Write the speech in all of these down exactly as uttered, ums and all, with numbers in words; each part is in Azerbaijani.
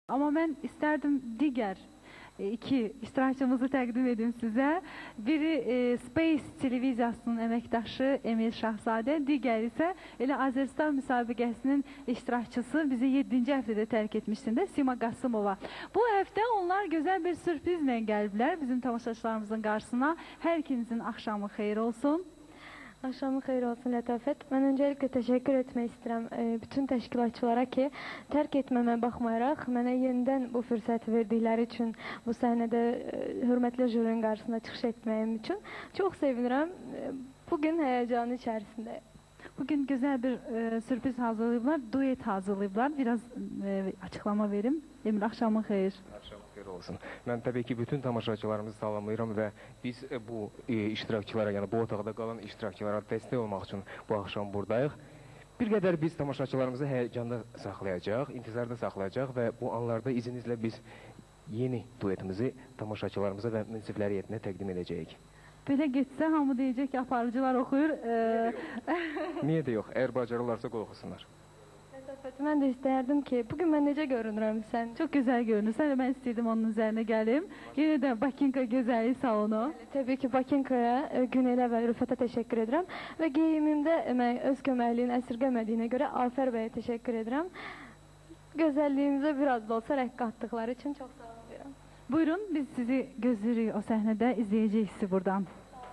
Ama ben isterdim diğer e, iki iştirakçımızı təqdim edim sizə. Biri e, Space televiziyasının əməkdaşı Emil Şahzadə, digəri isə elə Azəristan müsabiqəsinin iştirakçısı, bizi yeddinci həftədə tərk etmişdində Sima Qasımova. Bu həftə onlar gözəl bir sürprizlə gəliblər bizim tamaşaçılarımızın qarşısına. Hər ikinizin axşamı xeyir olsun. Akşamın xeyir olsun Lətafət. Mən öncəliklə təşəkkür etmək istəyirəm e, bütün təşkilatçılara ki, tərk etməmə baxmayaraq, mənə yenidən bu fürsəti verdikləri üçün, bu səhnədə e, hörmətli jürinin qarşısında çıxış etməyim üçün çox sevinirəm. E, bugün həyecanı içərisindəyim. Bugün güzel bir e, sürpriz hazırlayıblar, duet hazırlayıblar. Biraz e, açıklama verim. Emir, akşamın xeyir. Akşamın xeyir olsun. Mən təbii ki, bütün tamaşaçılarımızı salamlayıram və biz e, bu e, iştirakçılara, yəni bu otaqda qalan iştirakçılara dəstək olmaq üçün bu axşam buradayıq. Bir qədər biz tamaşaçılarımızı həyəcanda saxlayacaq, intizarda saxlayacaq və bu anlarda izinizlə biz yeni duetimizi tamaşaçılarımıza və münsiflər heyətinə təqdim edəcəyik. Belə getsə, hamı deyəcək ki, aparıcılar oxuyur. E... Niyə də yox, əgər bacarırlarsa qol oxusunlar. Mən də istərdim ki, bugün mən necə görünürəm sən? Çok güzel görünürsən və mən istəyirdim onun üzərine gəlim. Yine də Bakinka Gözəllik Salonu. Təbii ki, Bakinkaya, Güneylə və Rüfətə təşəkkür edirəm. Və geyimimdə mən öz köməkliyini əsirgəmədiyinə görə Afər bəyə təşəkkür edirəm. Gözəlliyimizə biraz da olsa rəq qatdıqları üçün çox sağ olun. Buyurun, biz sizi gözləyirik o səhnədə, izləyəcəyik sizi buradan.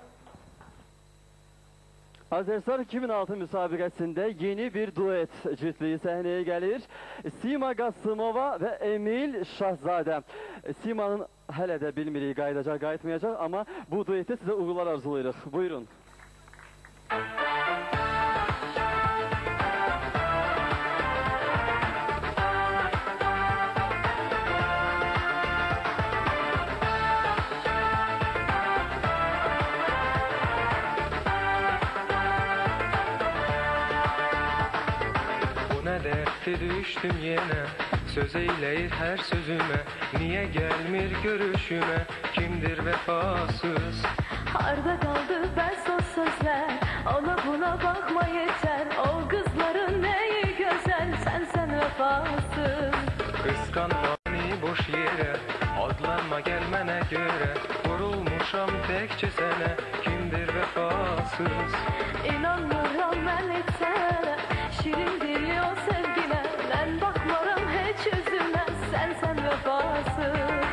Azəristan iki min altı müsabiqəsində yeni bir duet cütlüyü səhnəyə gəlir. Sima Qasımova və Emil Şahzadə. Sima'nın hələ də bilmirik qayıdacaq, qayıtmayacaq, amma bu duetdə sizə uğurlar arzulayırıq. Buyurun. Dertte düştüm yine, söz eyleyir her sözüme. Niye gelmir görüşüme, kimdir vefasız? Harda kaldı bes o sözler, ona buna bakma yeter. O kızların neyi güzel, sen sen vefasız. Kıskanma beni boş yere, adlanma gelmene göre. Vurulmuşam tekçe sene, kimdir vefasız? İnanmıram ben hiç sana, şirin dili o sevgine. Ben bakmarım hiç yüzüme, sen sen vefasız.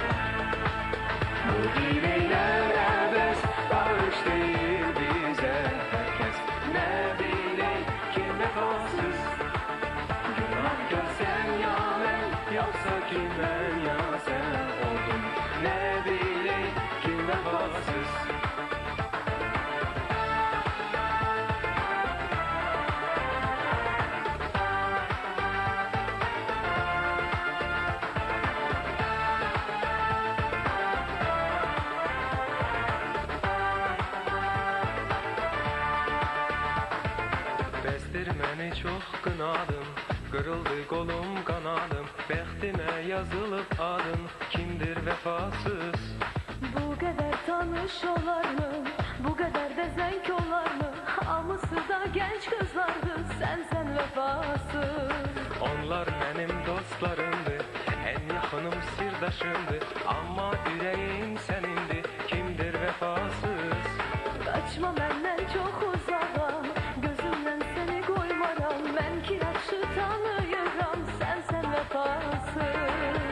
Bu hileyler ebes, barış değil bize. Herkes ne biley, kim vefasız? Günahkar sen ya ben, yoksa kim ben ya sen oldum. Ne biley, kim vefasız? Bestirmeni çok kınadım, kırıldı kolum kanadım. Bəxtimə yazılıb adın, kimdir vefasız? Bu kadar tanış olar mı, bu kadar da zevk olar mı? Hamısı da genç kızlardı, sen sen vefasız. Onlar benim dostlarımdı, en yakınım sirdaşımdı. Ama yüreğim senindi, kimdir vefasız? Kaçma benden çok uzağa, gözümden seni koymaram. Ben kirakşı tanıyorum, sen sen vefasız.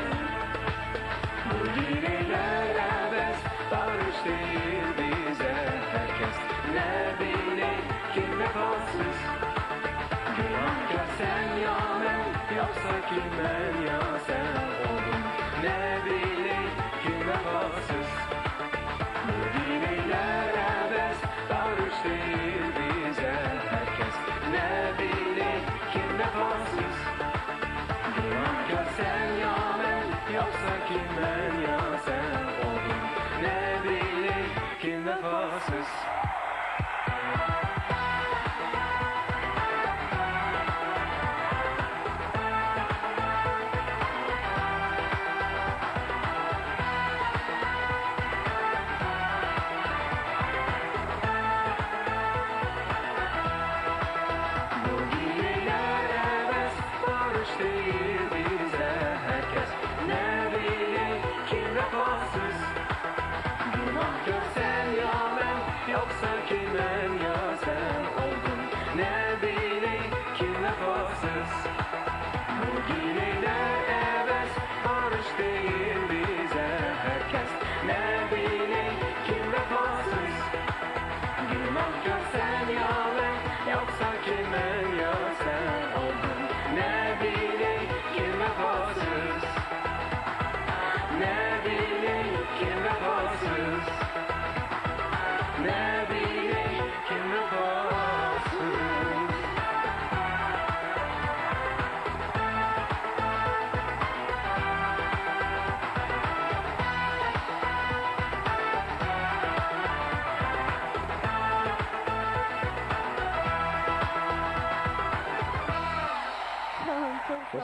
Bu hileyler ebes, barış değil bize. Herkes ne biley, kim vefasız? Günahkar sen ya ben, yoksa kim ben ya sen oldum. Ne biley, kim vefasız? Bu hileyler ebes, barış değil bize. Herkes ne biley, kim vefasız? Günahkar sen ya ben, yoksa kim ben ya sen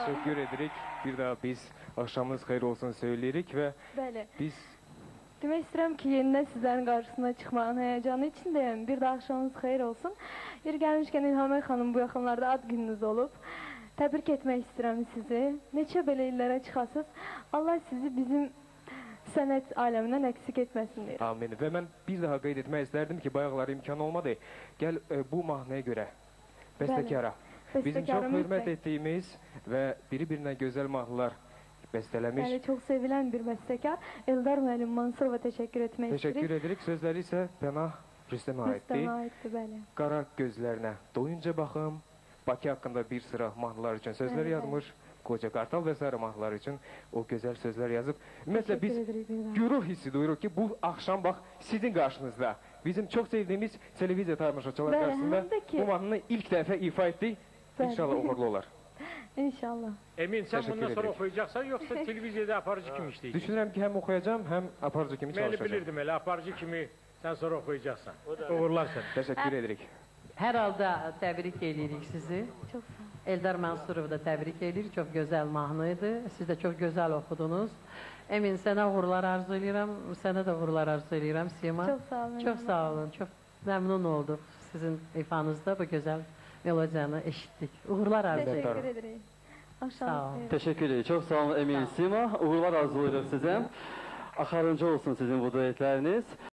Teşekkür edirik. Bir daha biz akşamınız hayır olsun söyleyirik ve Bəli. biz Demək istəyirəm ki, yenidən sizlərin qarşısına çıxmağın həyəcanı içindəyəm. Bir də axşamınız xeyir olsun. Yer gəlmişkən İlhamə xanım bu yaxınlarda ad gününüz olub. Təbrik etmək istəyirəm sizi. Neçə belə illərə çıxasınız. Allah sizi bizim sənət aləmindən əksik etməsin deyir. amin. Ve ben bir daha qeyd etmək istərdim ki, bayaqlar imkan olmadı. Gel e, bu mahnıya göre bestekara. Bizim çok Bəstəkarımız hürmet da- ettiğimiz ve biri-birine güzel mahnılar bestelemiş. Bəli, çox sevilən bir bəstəkar Eldar müəllim Mansurova təşəkkür etmək Teşekkür istəyirik. edirik. Sözleri ise Pənah Rüstəmə aittir. Rüstəmə aiddir, bəli. Qara gözlerine doyunca baxım. Bakı hakkında bir sıra mahnılar için sözler Evet, yazmış. Koca Kartal ve Sarı mahnılar için o güzel sözler yazıp. Ümumiyyətlə Təşəkkür biz edirik bir daha. güruh hissi duyuruq ki bu akşam bak sizin karşınızda. Bizim çok sevdiğimiz televizya tamaşaçılar Bəli, karşısında həm də ki- bu mahnını ilk defa ifa ettik. Bəli. İnşallah uğurlu olar. İnşallah. Emin sen Teşekkür bundan sonra ederim. okuyacaksan yoksa televizyada aparıcı kimi işleyeceksin? Düşünürəm ki hem okuyacağım hem aparıcı kimi Ben çalışacağım. bilirdim hele aparıcı kimi sen sonra okuyacaksan. Uğurlar sen. Teşekkür edirik. Hər halda təbrik edirik sizi. Çox sağ olun. Eldar Mansurov da təbrik edirik. Çox gözəl mahnıydı. Siz də çox gözəl oxudunuz. Emin, sənə uğurlar arzu edirəm. Sənə də uğurlar arzu edirəm, Sima. Çox sağ olun. Çox sağ olun. Çox məmnun olduq sizin ifanızda bu gözəl melodiyanı eşitdik. Uğurlar arzu edirəm. Təşəkkür edirik. Sağ Axşamınız olun. xeyir. Teşekkür ederim. Çok sağ olun Emin Sima. Uğurlar arzulayırıq sizə. Axarıncı olsun sizin bu duetləriniz.